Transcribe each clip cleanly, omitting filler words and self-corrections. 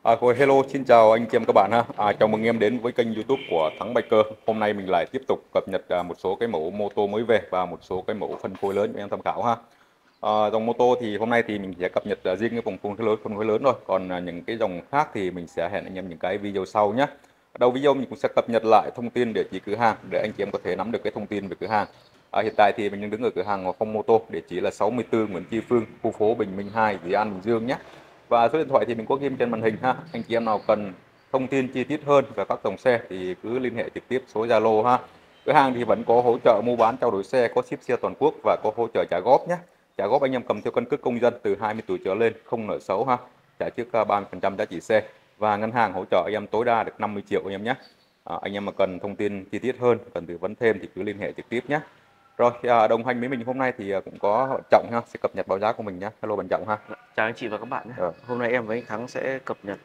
Hello, xin chào anh chị em các bạn ha. Chào mừng em đến với kênh YouTube của Thắng Biker. Hôm nay mình lại tiếp tục cập nhật một số cái mẫu mô tô mới về và một số cái mẫu phân khối lớn cho em tham khảo ha. Dòng mô tô thì hôm nay thì mình sẽ cập nhật riêng cái phân khối lớn thôi. Còn những cái dòng khác thì mình sẽ hẹn anh em những cái video sau nhé. Đầu video mình cũng sẽ cập nhật lại thông tin địa chỉ cửa hàng để anh chị em có thể nắm được cái thông tin về cửa hàng. Hiện tại thì mình đang đứng ở cửa hàng Ngọc Phong Mô Tô, địa chỉ là 64 Nguyễn Tri Phương, khu phố Bình Minh 2, Dị An, Bình Dương nhé. Và số điện thoại thì mình có ghim trên màn hình ha. Anh chị em nào cần thông tin chi tiết hơn về các dòng xe thì cứ liên hệ trực tiếp số Zalo ha. Cửa hàng thì vẫn có hỗ trợ mua bán trao đổi xe, có ship xe toàn quốc và có hỗ trợ trả góp nhé. Trả góp anh em cầm theo căn cước công dân từ 20 tuổi trở lên, không nợ xấu ha. Trả trước 30% giá trị xe và ngân hàng hỗ trợ anh em tối đa được 50 triệu anh em nhé. Anh em mà cần thông tin chi tiết hơn, cần tư vấn thêm thì cứ liên hệ trực tiếp nhé. Rồi, đồng hành với mình hôm nay thì cũng có bạn Trọng ha, sẽ cập nhật báo giá của mình nhé. Hello bạn Trọng ha. Chào anh chị và các bạn nhé. Hôm nay em với anh Thắng sẽ cập nhật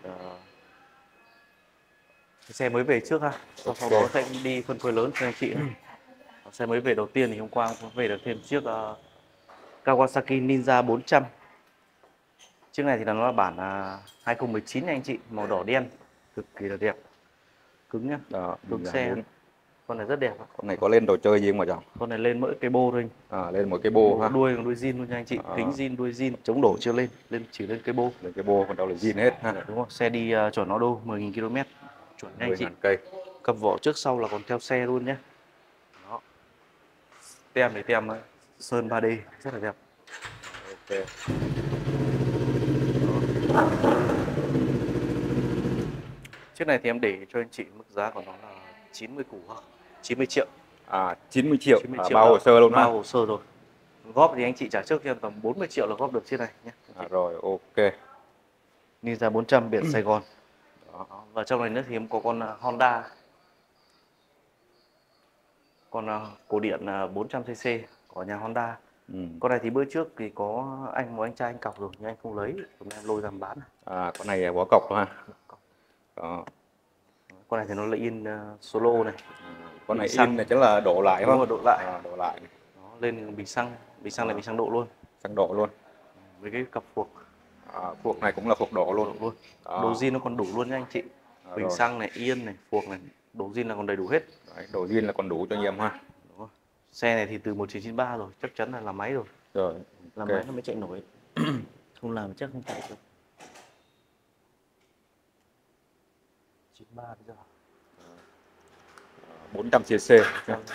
xe mới về trước ha. Sau đó sẽ đi phân phối lớn cho anh chị. Xe mới về đầu tiên thì hôm qua cũng về được thêm chiếc Kawasaki Ninja 400. Chiếc này thì nó là bản 2019 nha anh chị, màu đỏ đen, cực kỳ là đẹp, cứng nhá, cứng xe. Con này rất đẹp. Con này có lên đồ chơi gì không mà Trọng? Con này lên mỗi cái bô thôi anh. Lên một cái bô ha. Đuôi zin luôn nha anh chị, kính zin, đuôi zin, chống đổ chưa lên, chỉ lên cái bô. Lên cái bô, còn đâu là zin hết ha. Đúng không? Xe đi chuẩn auto 10.000 km, chuẩn nha anh chị. Cây. Cặp vỏ trước sau là còn theo xe luôn nhé. Đó. Tem thì tem sơn 3D rất là đẹp. Ok. Chiếc này thì em để cho anh chị mức giá của nó là 90 củ, 90 triệu. 90 triệu, 90 triệu bao hồ sơ luôn ha. Bao hồ sơ rồi. Góp thì anh chị trả trước cho em tầm 40 triệu là góp được chiếc này nhé. Rồi, ok. Ninja 400 biển Sài Gòn. Đó. Và trong này nữa thì em có con Honda. Con cổ điện 400cc của nhà Honda. Con này thì bữa trước thì có một anh trai anh cọc rồi nhưng anh không lấy, hôm nay em lôi ra bán. Con này có cọc thôi ha. Đó. Con này thì nó là in solo này. Con này in này chắc là đổ lại không? Đổ lại. Đổ lại. Nó lên bình xăng này bình xăng độ luôn. Xăng độ luôn. Với cái cặp phuộc. Phuộc này cũng là phuộc độ luôn. Đồ zin nó còn đủ luôn nha anh chị. Bình xăng này, yên này, phuộc này, đồ zin là còn đầy đủ hết. Đấy, đồ zin là còn đủ cho anh em ha. Xe này thì từ 1993 rồi, chắc chắn là làm máy rồi. Rồi. Làm máy nó mới chạy nổi. Không làm chắc không chạy được. 93 bây giờ. 400cc.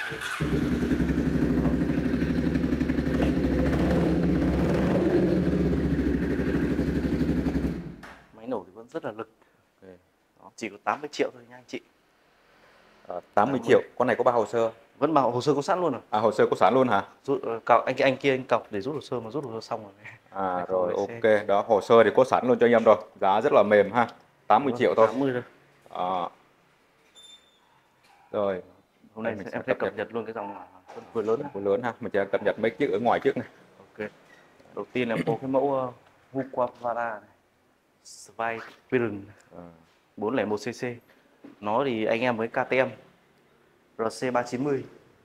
Máy nổ thì vẫn rất là lực. Đó, chỉ có 80 triệu thôi nha anh chị. 80 triệu. Con này có bao hồ sơ? Vẫn bảo hồ sơ có sẵn luôn rồi. Hồ sơ có sẵn luôn hả? Anh kia anh cọc để rút hồ sơ mà rút hồ sơ xong rồi. Rồi ok, đó hồ sơ thì có sẵn luôn cho anh em rồi. Giá rất là mềm ha. 80 triệu thôi. 80 thôi. Rồi. Hôm nay em sẽ cập nhật luôn cái dòng phân khối lớn này. Phân khối lớn ha, mình sẽ cập nhật mấy chiếc ở ngoài trước này. Ok. Đầu tiên là có cái mẫu Hukawara này. Spiron 401cc. Nó thì anh em với KTM RC390.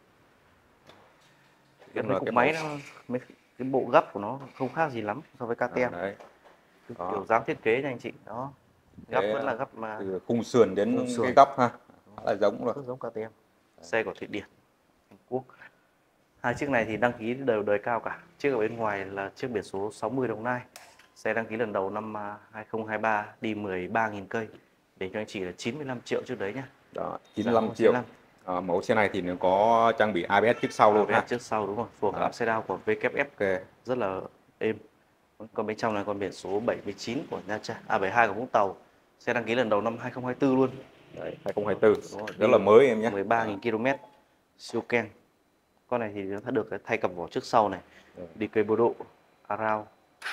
Cái máy nó cái bộ gấp của nó không khác gì lắm so với KTM. Đấy. Kiểu dáng thiết kế nha anh chị. Đó. Gấp vẫn là gấp mà từ khung sườn đến cái góc ha. Là giống rồi. Rất giống KTM. Xe của Thụy Điển, Hàn Quốc. Hai chiếc này thì đăng ký đều đời cao cả. Chiếc ở bên ngoài là chiếc biển số 60 Đồng Nai. Xe đăng ký lần đầu năm 2023 đi 13.000 cây. Để cho anh chị là 95 triệu trước đấy nhá. Đó, 95 triệu. Mẫu xe này thì nó có trang bị ABS trước sau luôn ha. ABS trước sau đúng rồi. Phuộc upside down của WF. Rất là êm. Còn bên trong này còn biển số 79 của Nha Trang, 72 của Vũng Tàu. Xe đăng ký lần đầu năm 2024 luôn. Đấy, 2024. Rất là mới em nhé. 13.000 km. Siêu keng. Con này thì nó được thay cặp vỏ trước sau này. Đi cây bộ độ, Arao.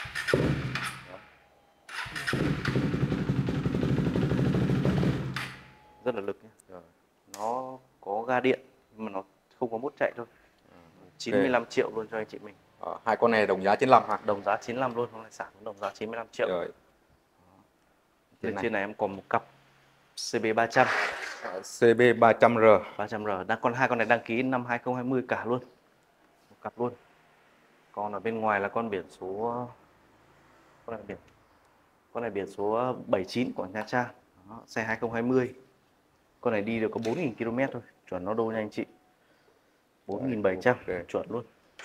Rất là lực nhé. Nó có ga điện nhưng mà nó không có mút chạy thôi. 95 triệu luôn cho anh chị mình. Hai con này đồng giá 95 ha. Đồng giá 95 luôn, hôm nay sản đồng giá 95 triệu. Rồi. Bên trên này em còn một cặp CB300. CB300R. 300R. Còn hai con này đăng ký năm 2020 cả luôn. Một cặp luôn. Còn ở bên ngoài là con biển số, con này biển Con này biển số 79 của Nha Trang. Đó, xe 2020. Con này đi được có 4.000 km thôi, chuẩn nó đô nha anh chị. 4.700 Ok. chuẩn luôn.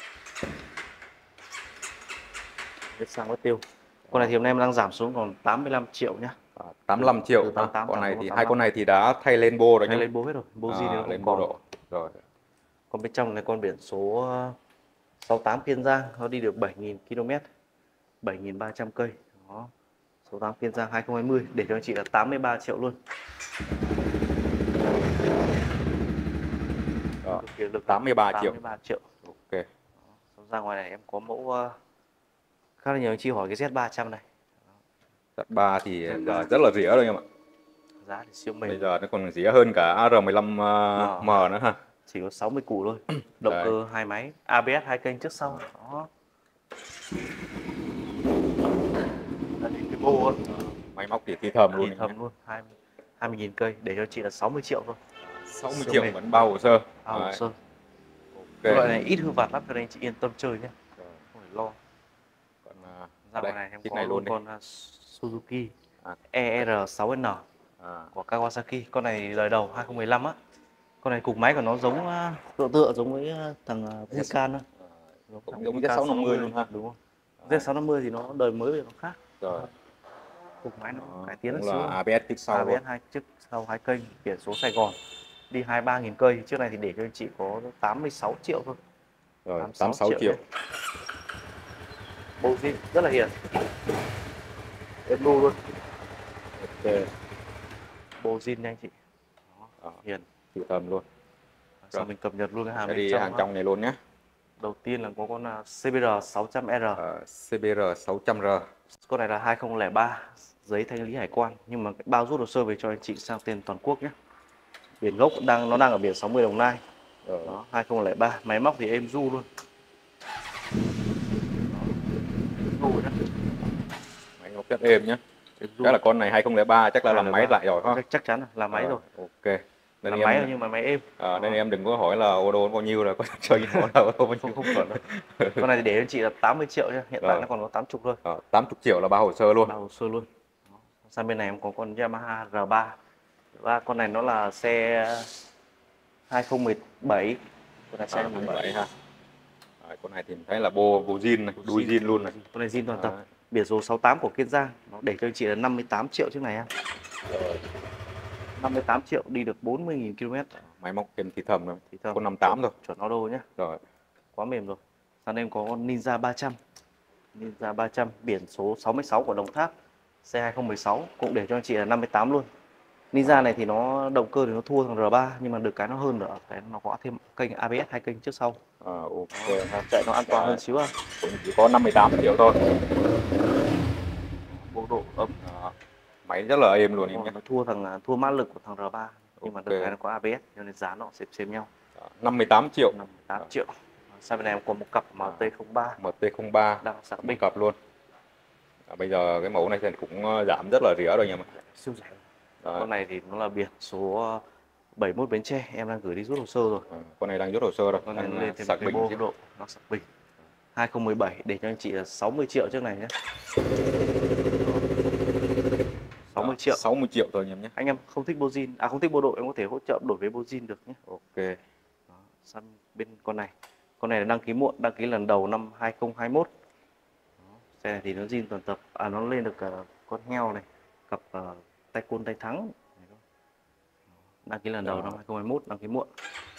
Hết xăng mất tiêu. Con này thì hôm nay em đang giảm xuống còn 85 triệu nhá. 85 triệu Từ ha. 88 Con giảm này xuống thì còn hai con 85. này thì đã thay lên bô rồi Thay nhá. lên bô hết rồi, bô zin thì nó không Lên bô còn. độ rồi. Còn bên trong này con biển số 68 Kiên Giang, nó đi được 7.000 km, 7.300 cây. Đó. Số 8 Kiên Giang 2020 để cho anh chị là 83 triệu luôn. Đó. Cực kỳ lực 83 triệu. 83 triệu. Ok. Đó. Ra ngoài này em có mẫu khá là nhiều anh chị hỏi cái Z300 này. Z3 thì giờ rất là rẻ rồi em ạ. Giá thì siêu Bây mềm. giờ nó còn rẻ hơn cả R15M nữa ha. Chỉ có 60 củ thôi. Động Đấy. cơ hai máy, ABS hai kênh trước sau. Đó. Đây cái bô á, Máy móc thì thầm luôn. thì thầm luôn, 20.000 cây để cho chị là 60 triệu thôi. 60 Siêu triệu mềm. vẫn bao hồ sơ. Hồ sơ. Ok. Loại này ít hư vặt lắm cho nên anh chị yên tâm chơi nhé. Rồi. Không phải lo. Còn Ra đây, ngoài này em chiếc có này luôn đi. con Suzuki À. ER6N của Kawasaki. Con này đời đầu 2015 á. Con này cục máy của nó giống tựa giống với thằng Vulcan thôi. Cũng giống Z650 luôn ha. Đúng không? Z650 thì nó đời mới nó khác. Rồi. Cục máy nó cải tiến Cũng xíu. là ABS trước sau luôn. ABS hai trước sau hai kênh, biển số Sài Gòn. Đi 23.000 cây, trước này thì để cho anh chị có 86 triệu thôi. Rồi, 86 triệu. Bô zin rất là hiền. Em đu luôn. Ok. Bô zin nha anh chị. Đó, hiền. Thử thầm luôn. Sau mình cập nhật luôn cái hàng Sẽ bên đi trong. hàng trong này luôn nhé. Đầu tiên là có con CBR 600R. CBR 600R. Con này là 2003, giấy thanh lý hải quan, nhưng mà cái bao rút hồ sơ về cho anh chị sang tên toàn quốc nhé. Biển gốc nó đang ở biển 60 Đồng Nai. Đó, 2003, máy móc thì êm du luôn. Máy móc rất êm nhé. Chắc là con này 2003 chắc là làm máy lại rồi ha. Chắc chắn là làm máy rồi. Ok. Nên Làm máy rồi nhưng mà máy êm. Nên em đừng có hỏi là ô tô bao nhiêu rồi, có cho như là ô tô bao nhiêu. Không cần đâu. Con này thì để anh chị là 80 triệu nhá, hiện tại nó còn có 80 thôi. 80 triệu là bao hồ sơ luôn. Bao hồ sơ luôn. Sang bên này em có con Yamaha R3. Và con này nó là xe 2017. Con này xe 2017 ha. Con này thì thấy là bô zin này, đuôi zin luôn này. Con này zin toàn tập. Biển số 68 của Kiên Giang, nó để cho anh chị là 58 triệu chiếc này ha. 58 triệu đi được 40.000 km. Máy móc kèm thì thầm rồi. Thì thầm. Con 58 rồi. Chuẩn auto nhá. Rồi. Quá mềm rồi. Sang đây có con Ninja 300. Ninja 300 biển số 66 của Đồng Tháp. Xe 2016 cũng để cho anh chị là 58 luôn. Ninja này thì nó động cơ thì nó thua thằng R3 nhưng mà được cái nó hơn nữa, cái nó có thêm kênh ABS hai kênh trước sau. Ok. Chạy nó an toàn hơn xíu à. Chỉ có 58 triệu thôi. Vô độ ấm. Máy rất là êm luôn em nhé. Nó thua mã lực của thằng R3 nhưng mà được cái nó có ABS cho nên giá nó xem nhau. 58 triệu. 58 triệu. Sau bên này có một cặp MT-03. MT-03 đang sạc pin cặp luôn. Bây giờ cái mẫu này thì cũng giảm rất là rẻ rồi nha mọi người. Siêu rẻ. Con này thì nó là biển số 71 Bến Tre, em đang gửi đi rút hồ sơ rồi. Con này đang rút hồ sơ rồi. Con này lên thêm một cái bô độ, nó sạc bình. 2017 để cho anh chị là 60 triệu trước này nhé. 60 triệu. 60 triệu thôi em nhé. Anh em không thích bô zin, không thích bô độ em có thể hỗ trợ đổi với bô zin được nhé. Ok. Đó, sang bên con này. Con này là đăng ký muộn, đăng ký lần đầu năm 2021. Đó, xe này thì nó zin toàn tập, nó lên được con heo này, cặp tay côn tay thắng. Đăng ký lần đầu năm 2021, đăng ký muộn.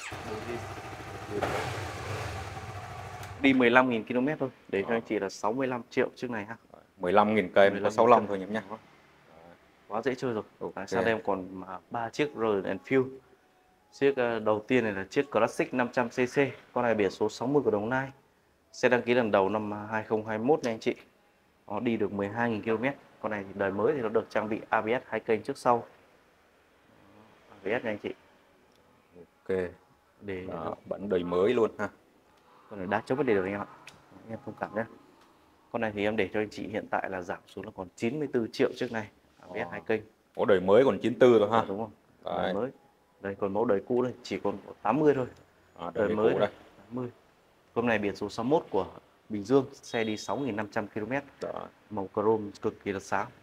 Đi 15.000 km thôi, để cho anh chị là 65 triệu chiếc này ha. 15.000 cây, có 65 thôi em nhé. Quá dễ chơi rồi. Sau đây em còn 3 chiếc Royal Enfield. Chiếc đầu tiên này là chiếc Classic 500cc. Con này biển số 60 của Đồng Nai. Xe đăng ký lần đầu năm 2021 này anh chị. Nó đi được 12.000 km. Con này thì đời mới thì nó được trang bị ABS hai kênh trước sau. ABS nha anh chị. Ok. Để vẫn đời mới luôn ha. Con này đá chống vấn đề được anh em ạ. Anh em thông cảm nhé. Con này thì em để cho anh chị hiện tại là giảm xuống là còn 94 triệu trước này. ABS hai kênh. Mẫu đời mới còn 94 thôi ha. Đúng không? Đời mới. Đây còn mẫu đời cũ đây chỉ còn 80 thôi. Đời mới đây. 80. Con này biển số 61 của Bình Dương, xe đi 6.500 km. Màu chrome cực kỳ là sáng.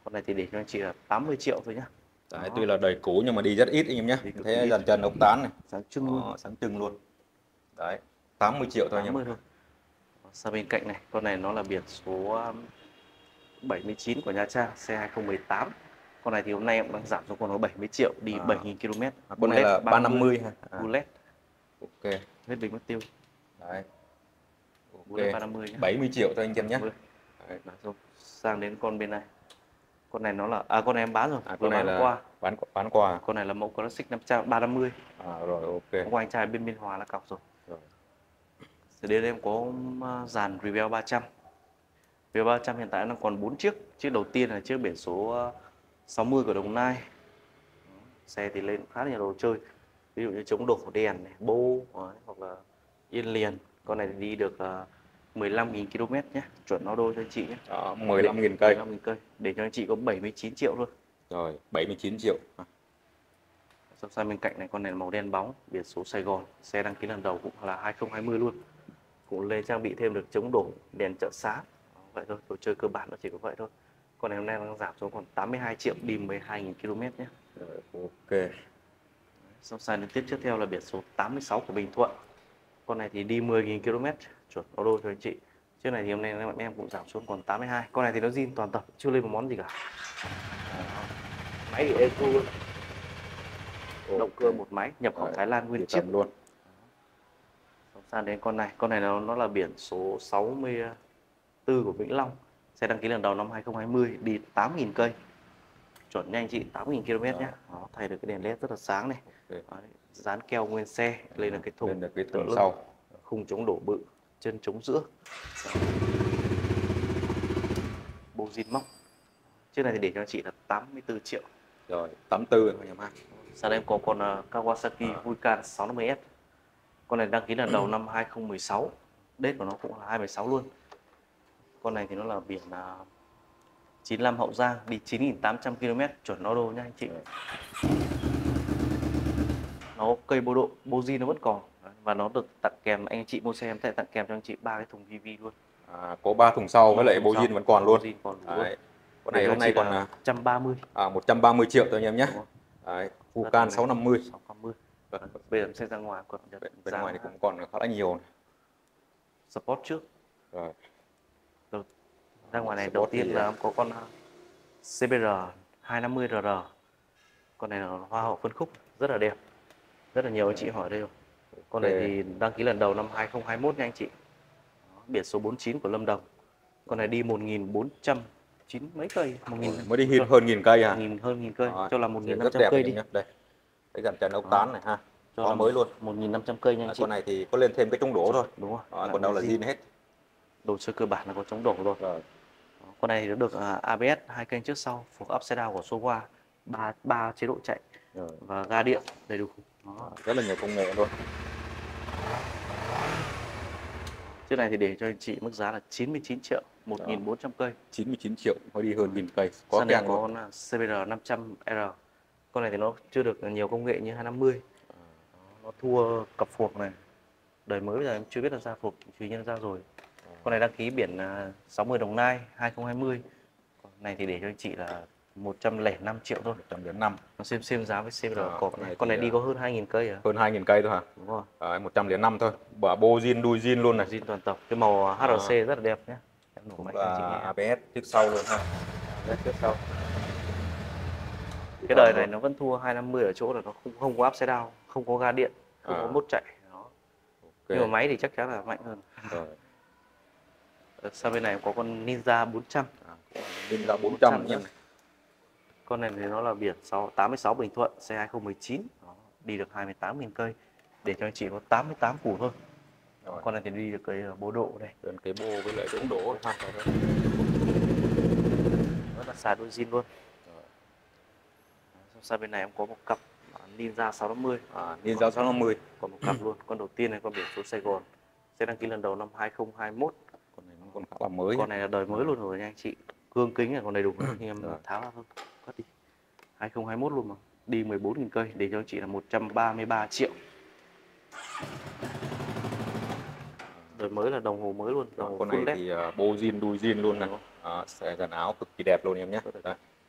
Con này thì để cho anh chị là 80 triệu thôi nhá. Đấy, Đó. tuy là đời cũ nhưng mà đi rất ít anh em nhé. Đi cực kỳ Thế ít. dàn chân ốc tán này. Sáng trưng luôn. Sáng trưng luôn. Đấy, 80 triệu thôi anh em. 80 thôi. Sang bên cạnh này, con này nó là biển số 79 của Nha Trang, xe 2018. Con này thì hôm nay em đang giảm xuống còn có 70 triệu, đi 7.000 km. Con này là 350 ha. Bullet. Ok. Hết bình mất tiêu. Đấy. Bullet Ok. 350 nhá. 70 triệu thôi anh em nhé. Đấy. Rồi. Sang đến con bên này. Con này nó là con này em bán rồi, Con này là qua. bán qua. Con này là mẫu Classic 500 350. Rồi ok. Hôm qua anh trai bên Biên Hòa là cọc rồi. Rồi. Đến đây em có dàn Rebel 300. Rebel 300 hiện tại đang còn 4 chiếc. Chiếc đầu tiên là chiếc biển số 60 của Đồng Nai. Xe thì lên khá là nhiều đồ chơi. Ví dụ như chống đổ đèn này, bô hoặc là yên liền. Con này đi được 15.000 km nhé, chuẩn nó đôi cho anh chị nhé. 15.000 cây. 15.000 cây. Để cho anh chị có 79 triệu luôn. Rồi, 79 triệu. Sau sang bên cạnh này, con này là màu đen bóng, biển số Sài Gòn, xe đăng ký lần đầu cũng là 2020 luôn. Cũng lên trang bị thêm được chống đổ, đèn trợ sáng. Vậy thôi, đồ chơi cơ bản nó chỉ có vậy thôi. Con này hôm nay đang giảm xuống còn 82 triệu, đi 12.000 km nhé. Rồi, ok. Sau sang đến tiếp theo là biển số 86 của Bình Thuận. Con này thì đi 10.000 km, chuẩn ô tô cho anh chị. Chiếc này thì hôm nay em cũng giảm xuống còn 82. Con này thì nó zin toàn tập, chưa lên một món gì cả. Máy thì eco luôn. Động cơ một máy, nhập khẩu Thái Lan nguyên chiếc luôn. Sang đến con này nó là biển số 64 của Vĩnh Long, xe đăng ký lần đầu năm 2020, đi 8.000 cây, chuẩn nha anh chị, 8.000 km nhé. Đó, thay được cái đèn led rất là sáng này. Đấy, dán keo nguyên xe, lên được cái thùng sau, khung chống đổ bự, chân chống giữa, bô zin móc. Chiếc này thì để cho anh chị là 84 triệu. Rồi, 84 thôi em ha. Sau đây em có con Kawasaki Vulcan 650S. Con này đăng ký lần đầu năm 2016. Date của nó cũng là 2016 luôn. Con này thì nó là biển 95 Hậu Giang, đi 9.800 km, chuẩn auto nha anh chị. Nó cây bô độ, bô zin nó vẫn còn. Và nó được tặng kèm, anh chị mua xe em sẽ tặng kèm cho anh chị 3 cái thùng VV luôn. Có 3 thùng sau với lại bô zin vẫn còn luôn. Đấy. Con này hôm nay còn 130. 130 triệu thôi anh em nhé. Đấy, Vulcan 650. 650. Bây giờ em sẽ ra ngoài cập nhật. Bên ngoài thì cũng còn khá là nhiều này. Sport trước. Rồi. Ra ngoài này đầu tiên là có con CBR 250RR. Con này là hoa hậu phân khúc, rất là đẹp. Rất là nhiều anh chị hỏi đây rồi. Con này thì đăng ký lần đầu năm 2021 nha anh chị. Đó, biển số 49 của Lâm Đồng. Con này đi 1.409 mấy cây, mới đi hơn 1.000 cây à? Hơn 1.000 cây, cho là 1.500 cây đi. Đây. Cái dàn chân ốc tán này ha. Cho mới luôn. 1.500 cây nha anh chị. Con này thì có lên thêm cái chống đổ thôi. Đúng rồi. Còn đâu là zin hết. Đồ chơi cơ bản là có chống đổ rồi. Con này thì nó được ABS 2 kênh trước sau, phối upside down của Showa, 3 chế độ chạy và ga điện đầy đủ. Rất là nhiều công nghệ luôn. Chiếc này thì để cho anh chị mức giá là 99 triệu, 1.400 cây. 99 triệu mới đi hơn 1.000 cây. Có con CBR 500R. Con này thì nó chưa được nhiều công nghệ như 250. Nó thua cặp phuộc này. Đời mới bây giờ em chưa biết là ra phuộc, chỉ nhân ra rồi. Con này đăng ký biển 60 Đồng Nai 2020. Con này thì để cho anh chị là 105 triệu thôi. 105. Nó xem giá với CBR cọp này. Con này đi có hơn 2.000 cây à? Hơn 2.000 cây thôi hả? Đúng rồi. 105 thôi. Bà bô zin, đuôi zin luôn này. Zin toàn tập. Cái màu HRC rất là đẹp nhé. Cũng là ABS trước sau luôn ha. ABS trước sau. Cái đời này nó vẫn thua 250 ở chỗ là nó không có upside down, không có ga điện, không có mốt chạy. Đó. Nhưng mà máy thì chắc chắn là mạnh hơn. Sau bên này có con Ninja 400. Ninja 400 nhé. Con này thì nó là biển 86 Bình Thuận, xe 2019. Đó, đi được 28.000 cây. Để cho anh chị có 88 củ thôi. Con này thì đi được cái bô độ đây. Cái bô với lại chống đổ ha. Rất là xài đôi zin luôn. Sau bên này em có một cặp Ninja 650. Ninja 650. Còn một cặp luôn. Con đầu tiên này con biển số Sài Gòn. Xe đăng ký lần đầu năm 2021. Con này nó còn khá là mới. Con này là đời mới luôn rồi nha anh chị. Cương kính là còn đầy đủ nhưng em tháo ra thôi. Cắt đi. 2021 luôn mà. Đi 14.000 cây để cho anh chị là 133 triệu. Đời mới là đồng hồ mới luôn. Con này thì bô zin, đuôi zin luôn này. Dàn áo cực kỳ đẹp luôn em nhé.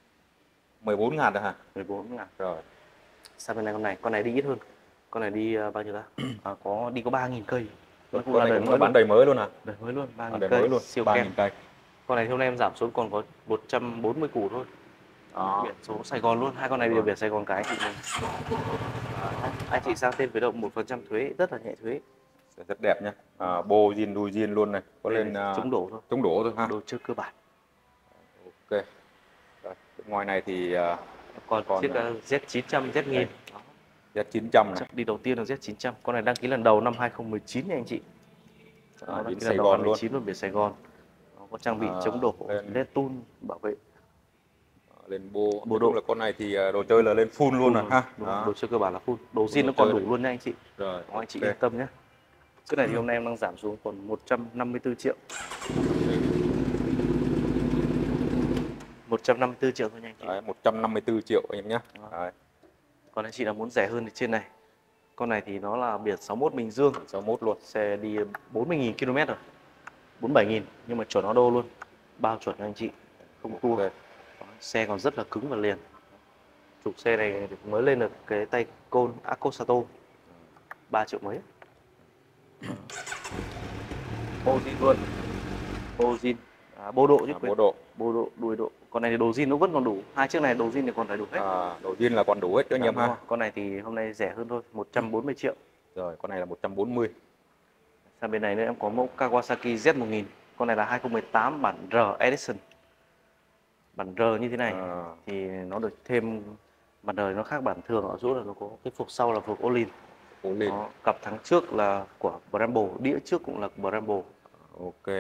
14 ngàn rồi hả? 14 ngàn. Rồi. Sang bên này con này đi ít hơn. Con này đi bao nhiêu ta? Có 3.000 cây. Nó cũng Con là này đời cũng là mới bán luôn. đầy mới luôn à? Đời mới luôn, 3.000 Đời cây, mới luôn, siêu 3.000 kem. cây. Con này hôm nay em giảm xuống còn có 140 củ thôi. Đó. Biển số Sài Gòn luôn, hai con này đều biển Sài Gòn cái anh chị mình. Anh chị sang tên với động 1% thuế, rất là nhẹ thuế. Rất đẹp nhá. Bô zin đuôi zin luôn này, có Đây lên là chống đổ thôi. chống đổ thôi ha. Đồ chơi cơ bản. Ok. Rồi, ngoài này thì Còn chiếc Z900 Z1000. Z900 này. Đi đầu tiên là Z900. Con này đăng ký lần đầu năm 2019 nha anh chị. Nó đăng Biển ký Sài lần đầu Gòn luôn. 2019 luôn, biển Sài Gòn. Nó có trang bị chống đổ, led tool bảo vệ. Lên bô Bộ nói chung độ. là con này thì đồ chơi là lên full luôn rồi ha. Đúng, đồ chơi cơ bản là full. Đồ zin nó còn đủ luôn nha anh chị. Rồi, anh chị yên tâm nhé. Cái này thì hôm nay em đang giảm xuống còn 154 triệu. 154 triệu thôi nha anh chị. Đấy, 154 triệu anh em nhé. Còn anh chị là muốn rẻ hơn thì trên này. Con này thì nó là biển 61 Bình Dương. 61 luôn. Xe đi 40.000 km rồi. 47.000 nhưng mà chuẩn auto luôn. Bao chuẩn anh chị. Không tua. Xe còn rất là cứng và liền. Chủ xe này mới lên được cái tay côn Accosato 3 triệu mấy. Bô zin luôn. Bô zin. Bô độ chứ Bô độ. Bô độ, đuôi độ. Con này thì đồ zin nó vẫn còn đủ. Hai chiếc này đồ zin thì còn đầy đủ hết. Đồ zin là còn đủ hết cho anh em ha. Con này thì hôm nay rẻ hơn thôi, 140 triệu. Rồi, con này là 140. Sang bên này nữa em có mẫu Kawasaki Z1000. Con này là 2018 bản R Edition. Bản R như thế này thì nó được thêm bản R nó khác bản thường ở chỗ là nó có cái phục sau là phục Olin. Cặp thắng trước là của Brembo, đĩa trước cũng là của Brembo. Ok.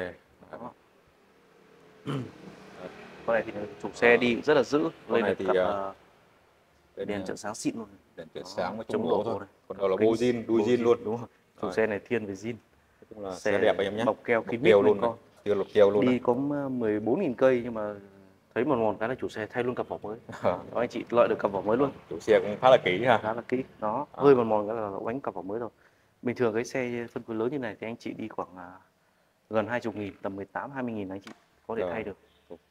Con này thì chủ xe đi rất là giữ. Con này thì đèn trợ sáng xịn luôn. Đèn trợ sáng với chống đổ thôi. Còn đó là bô zin, đuôi zin luôn. Đúng rồi. Chủ xe này thiên về zin. Cũng là xe đẹp anh em nhé. Bọc keo kín mít luôn con. Lột keo luôn. Đi có 14.000 cây nhưng mà thấy mòn cái là chủ xe thay luôn cặp vỏ mới. Đó, anh chị loại được cặp vỏ mới luôn. Chủ xe cũng khá là kỹ ha. Khá là kỹ. Đó, hơi mòn cái là đánh cặp vỏ mới rồi. Bình thường cái xe phân khối lớn như này thì anh chị đi khoảng gần 20.000, tầm 18-20.000 anh chị có thể thay được. Ok.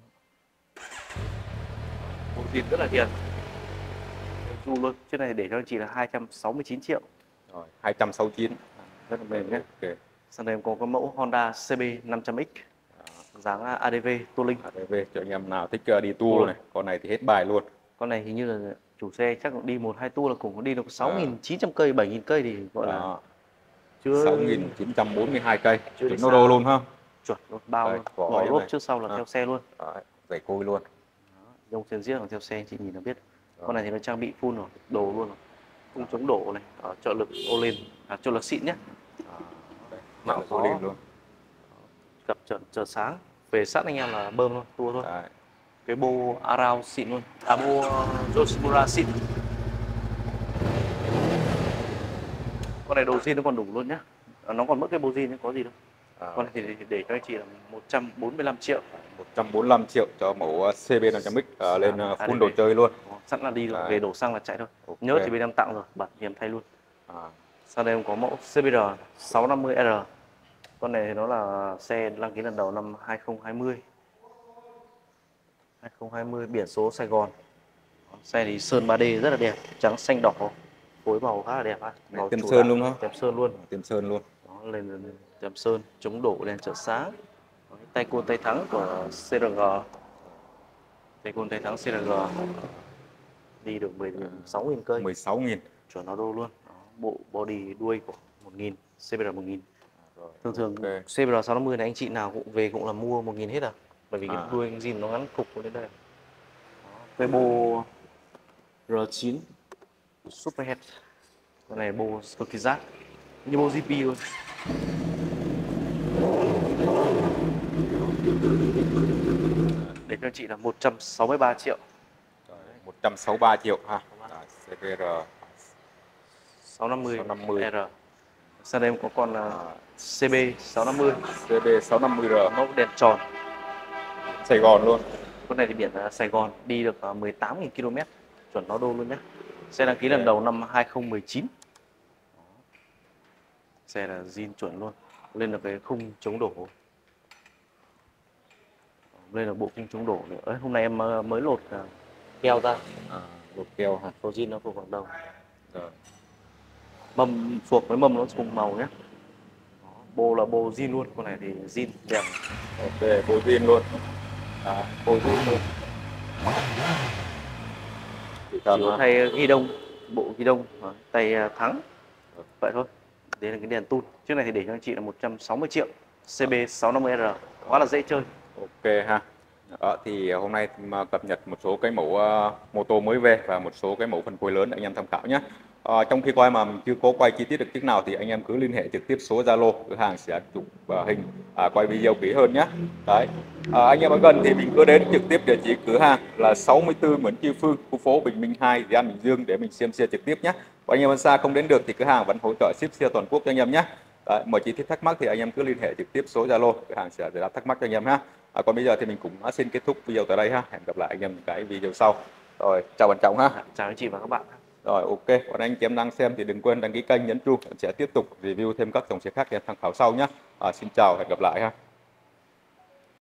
Bộ zin rất là hiền. Chu luôn. Chiếc này để cho anh chị là 269 triệu. Rồi, 269. Rất là mềm nhé. Ok. Sau đây em có mẫu Honda CB 500X. Dáng ADV Touring. ADV cho anh em nào thích đi tour này. Con này thì hết bài luôn. Con này hình như là chủ xe chắc đi 1-2 tour là cũng đi được 6.900 cây, 7.000 cây thì gọi là chưa 6.942 cây. Chuẩn đô luôn ha. Chuẩn luôn, bao luôn. Vỏ lốp trước sau là theo xe luôn. Vảy côi luôn. Dòng trên riêng là theo xe anh chị nhìn là biết. Con này thì nó trang bị full rồi, đồ luôn rồi. Khung chống đổ này, trợ lực Olin, trợ lực xịn nhé. Mạo Olin luôn. Cặp trợ sáng, về sẵn anh em là bơm luôn, tua thôi. Cái bô Arao xịn luôn, bô Joshimura xịn. Con này đồ zin nó còn đủ luôn nhá. Nó còn mất cái bô zin chứ có gì đâu. Con này thì để cho anh chị là 145 triệu. 145 triệu cho mẫu CB500X lên full đồ chơi luôn. Sẵn là đi rồi, về đổ xăng là chạy thôi. Nhớ thì bên em tặng rồi, bản thì em thay luôn. Sau đây em có mẫu CBR 650R. Con này thì nó là xe đăng ký lần đầu năm 2020. 2020 biển số Sài Gòn. Xe thì sơn 3D rất là đẹp, trắng xanh đỏ. Phối màu khá là đẹp ha. Tem sơn luôn hả? Tem sơn luôn. Tem sơn luôn. Đó, lên tem sơn, chống đổ đèn trợ sáng. Tay côn tay thắng của CRG. Tay côn tay thắng CRG. Đi được 16.000 cây. 16.000. Chuẩn auto luôn. Đó, bộ body đuôi của 1.000, CBR 1.000. Thường CBR 650 này anh chị nào cũng về cũng là mua 1.000 hết à. Bởi vì cái đuôi zin nó ngắn cục lên đây. Đó, cái bô R9 Superhead. Con này bô cực kỳ rác. Như bô GP luôn. Để cho chị là 163 triệu. 163 triệu ha. CBR 650R. Sau đây em có con CB 650. CB 650R. Mẫu đèn tròn. Sài Gòn luôn. Con này thì biển Sài Gòn, đi được 18.000 km. Chuẩn auto luôn nhé. Xe đăng ký lần đầu năm 2019. Xe là zin chuẩn luôn. Lên được cái khung chống đổ. Lên được bộ khung chống đổ nữa. Hôm nay em mới lột keo ra, Bột keo ha. số zin nó của Quảng Đông. Rồi. Mâm phuộc với mâm nó cùng màu nhé. Đó, bô là bô zin luôn, con này thì zin đẹp. Ok, bột zin luôn. Bột zin luôn. Chỉ có thay ghi đông, bộ ghi đông, tay thắng. Vậy thôi. Đây là cái đèn tun. Chiếc này thì để cho anh chị là 160 triệu. CB650R. Quá là dễ chơi. Ok ha. Đó, thì hôm nay mà cập nhật một số cái mẫu mô tô mới về và một số cái mẫu phân khối lớn để anh em tham khảo nhé. Trong khi quay mà mình chưa có quay chi tiết được chiếc nào thì anh em cứ liên hệ trực tiếp số Zalo, cửa hàng sẽ chụp hình, quay video kỹ hơn nhé. Đấy. Anh em ở gần thì mình cứ đến trực tiếp địa chỉ cửa hàng là 64 Nguyễn Tri Phương, khu phố Bình Minh 2, Dị An, Bình Dương để mình xem xe trực tiếp nhé. Và anh em ở xa không đến được thì cửa hàng vẫn hỗ trợ ship xe toàn quốc cho anh em nhé. Đấy, mọi chi tiết thắc mắc thì anh em cứ liên hệ trực tiếp số Zalo, cửa hàng sẽ giải đáp thắc mắc cho anh em ha. Còn bây giờ thì mình cũng xin kết thúc video tại đây ha. Hẹn gặp lại anh em những cái video sau. Rồi, chào bạn Trọng ha. Chào anh chị và các bạn. Rồi, ok. Còn anh chị em đang xem thì đừng quên đăng ký kênh, nhấn chuông. Sẽ tiếp tục review thêm các dòng xe khác để tham khảo sau nhé. Xin chào, hẹn gặp lại ha.